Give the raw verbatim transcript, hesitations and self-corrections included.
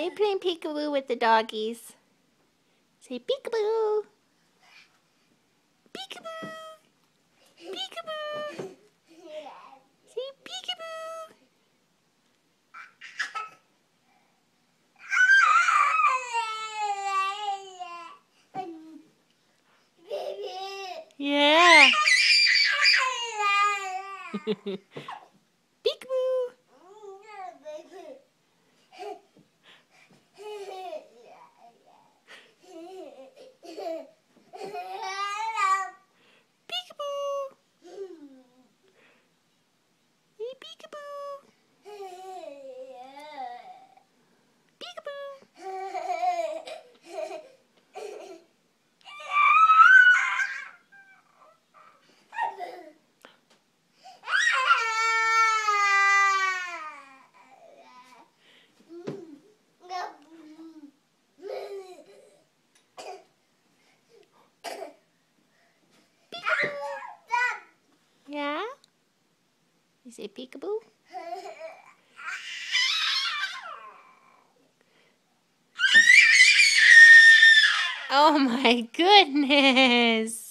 you're playing peekaboo with the doggies. Say peekaboo. Peekaboo. Peekaboo. Say peekaboo. Yeah. Peekaboo. Peekaboo. Hey, peekaboo. Peekaboo. Yeah? You say peekaboo? Oh my goodness!